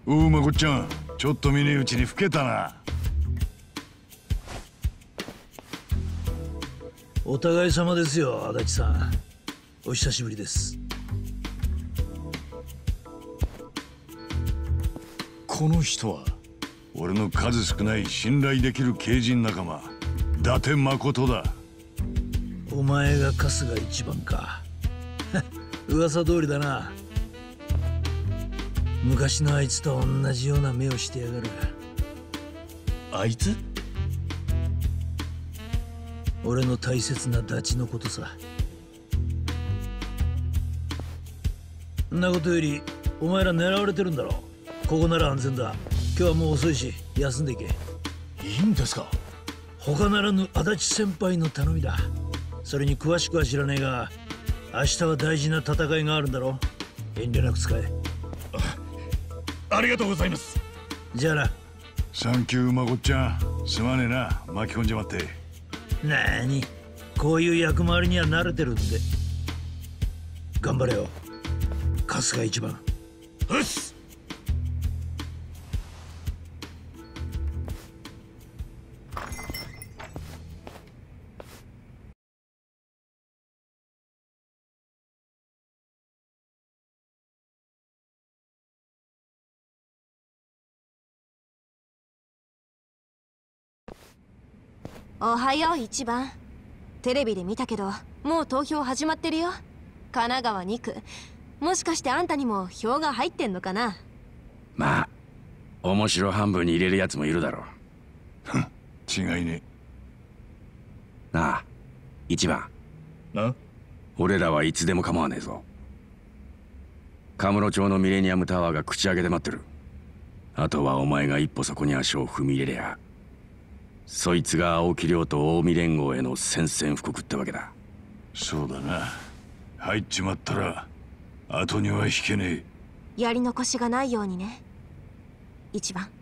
おう、まこっちゃん、ちょっと見ねえうちに老けたな。 お互い様ですよ、足立さん。お久しぶりです。 この人は俺の数少ない信頼できる刑人仲間、伊達誠だ。 お前が春日一番か。噂通りだな。昔のあいつと同じような目をしてやがる。 あいつ？ 俺の大切なダチのことさ。んなことよりお前ら狙われてるんだろ。ここなら安全だ。今日はもう遅いし休んでいけ。 いいんですか？ 他ならぬ足立先輩の頼みだ。それに詳しくは知らねえが、明日は大事な戦いがあるんだろ。遠慮なく使え。 ありがとうございます。 じゃあな。 サンキュー、まこっちゃん。すまねえな、巻き込んじまって。 なーに、こういう役回りには慣れてるんで。頑張れよ、春日一番。 うっす。 おはよう一番。テレビで見たけどもう投票始まってるよ。神奈川2区。もしかしてあんたにも票が入ってんのかな。 まあ面白半分に入れるやつもいるだろう。違いね。 なあ一番。俺らはいつでも構わねえぞ。カムロ町のミレニアムタワーが口開けて待ってる。あとはお前が一歩そこに足を踏み入れりゃ、そいつが青木亮と近江連合への宣戦布告ってわけだ。 そうだな。入っちまったら後には引けねえ。やり残しがないようにね一番。